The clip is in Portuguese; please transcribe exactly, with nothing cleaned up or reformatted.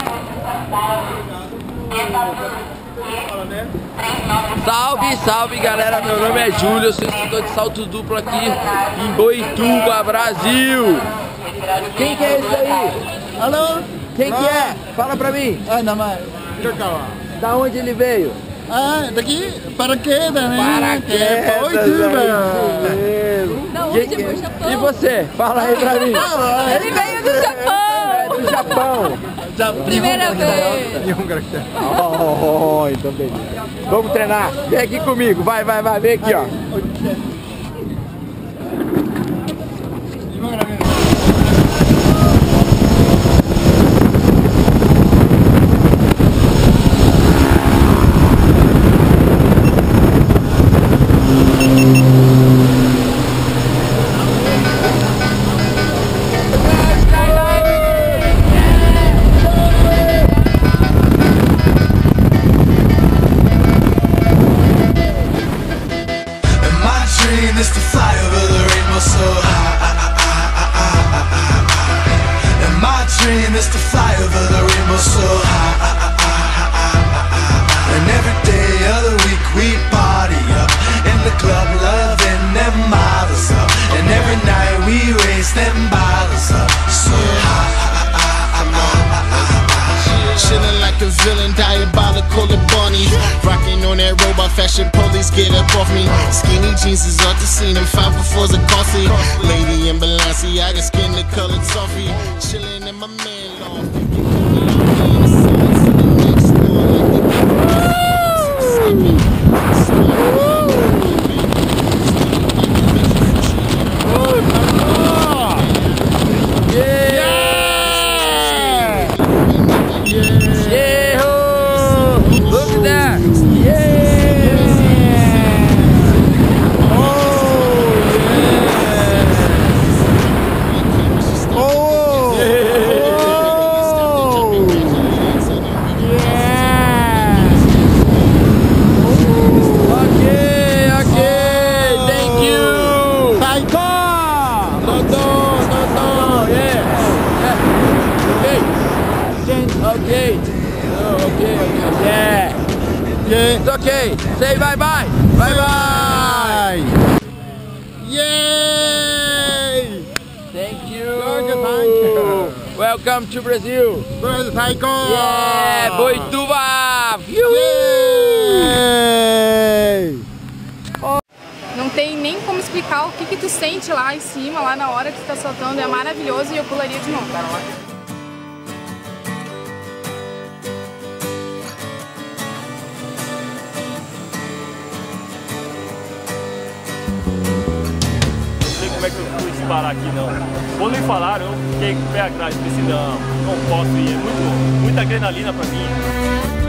Salve, salve galera, meu nome é Júlio, eu sou instrutor de salto duplo aqui em Boituva, Brasil. Quem que é esse aí? Alô? Quem que é? Fala pra mim. Ah, não, mas... Da onde ele veio? Ah, daqui, paraquedas, né? Paraquedas, Boituva. Da onde? Que que... E você? Fala aí pra mim. Ele veio do Japão. É do Japão. Primeira vez. Oh, então beleza. Vamos treinar. Vem aqui comigo. Vai, vai, vai. Vem aqui, ó. Is to fly over the rainbow so high. And my dream is to fly over the rainbow so high. And every day of the week we party up in the club, loving them models up. And every night we raise them bottles up so high. Chillin' like a villain, diabolical and bunnies. Rockin' on that robot fashion, police get up off me. Skinny jeans is off the scene, and five befores are costly. Lady in Balenciaga, skin the colored toffee. Chillin' in my man loft. Okay, oh, okay, okay, yeah, yeah, it's okay. Say bye bye, bye bye. Yay! Thank you. Welcome to Brazil. Yeah, Boituva. Não tem nem como explicar o que que tu sente lá em cima, lá na hora que tu tá soltando. É maravilhoso e eu pularia de novo. Como é que eu fui disparar aqui, não. Quando me falaram, eu fiquei com o pé atrás, pensei, não, não posso ir, é muito, muita adrenalina pra mim.